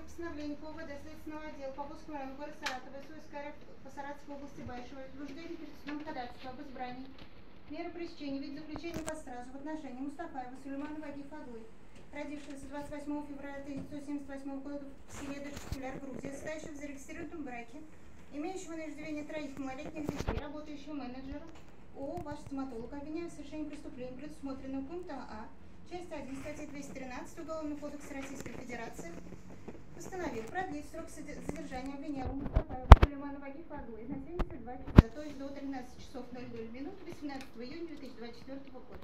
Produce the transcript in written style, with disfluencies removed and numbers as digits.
постановления по УВД Следственного отдела по Волжскому району города Саратова, СУСК РФ по Саратовской области Байшева, возбуждение перед судом ходатайства об избрании меры пресечения в виде заключения под стражу в отношении Мустафаева Сулеймана Вагиф Аглы, родившегося 28 февраля 1978 года в селе Дочкуляр, Грузия, состоящего в зарегистрированном браке, имеющего на иждивении 3 малолетних детей, работающего менеджером ООО «Ваш стоматолог», обвиняю в совершении преступления, предусмотренного пунктом А, часть 1 статьи 213 Уголовного кодекса Российской Федерации, постановил продлить срок задержания обвиняемого Мустафаева Сулеймана Вагифа Аглы на 72 часа, то есть до 13 часов 00 минут 18 июня 2024 года.